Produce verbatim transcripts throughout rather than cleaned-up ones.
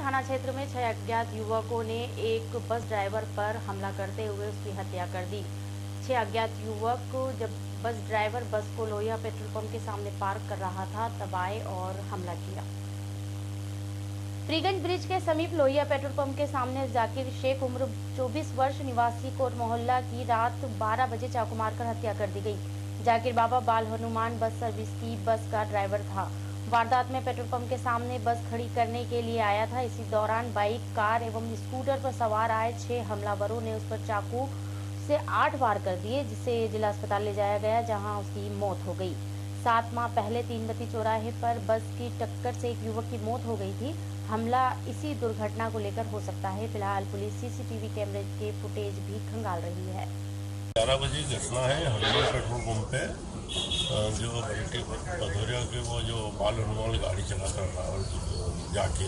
थाना क्षेत्र में छह अज्ञात युवकों ने एक बस ड्राइवर पर हमला करते हुए उसकी हत्या कर दी। छह अज्ञात युवक जब बस ड्राइवर बस को लोहिया पेट्रोल पंप के सामने पार्क कर रहा था तब आए और हमला किया। फ्रीगंज ब्रिज के समीप लोहिया पेट्रोल पंप के सामने जाकिर शेख उम्र चौबीस वर्ष निवासी कोट मोहल्ला की रात बारह बजे चाकू मारकर हत्या कर दी गई। जाकिर बाबा बाल हनुमान बस सर्विस की बस का ड्राइवर था। वारदात में पेट्रोल पंप के सामने बस खड़ी करने के लिए आया था। इसी दौरान बाइक, कार एवं स्कूटर पर सवार आए छह हमलावरों ने उस पर चाकू से आठ वार कर दिए, जिसे जिला अस्पताल ले जाया गया, जहां उसकी मौत हो गई। सात माह पहले तीनबत्ती चौराहे पर बस की टक्कर से एक युवक की मौत हो गई थी। हमला इसी दुर्घटना को लेकर हो सकता है। फिलहाल पुलिस सीसीटीवी कैमरे के फुटेज भी खंगाल रही है। ग्यारह बजे घटना है हनुमान पेट्रोल पंप पे, जो भदौरिया के वो जो बाल हनुमान गाड़ी चलाता था और जाके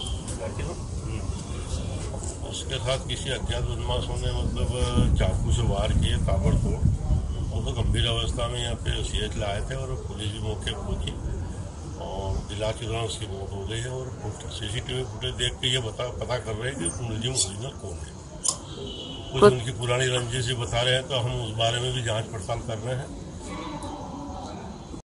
उसके साथ किसी अज्ञात बदमाशों ने मतलब चाकू से वार किए ताबड़तोड़। वो तो गंभीर अवस्था में यहाँ पे सीएच लाए थे और पुलिस भी मौके पर पहुंची और इलाज के दौरान उसकी मौत हो गई है। और सीसीटीवी फुटेज देख के ये बता पता कर रहे हैं कि मुलजिम ओरिजिनल कौन है। कुछ उनकी पुरानी रंजिश बता रहे हैं, तो हम उस बारे में भी जांच पड़ताल कर रहे हैं।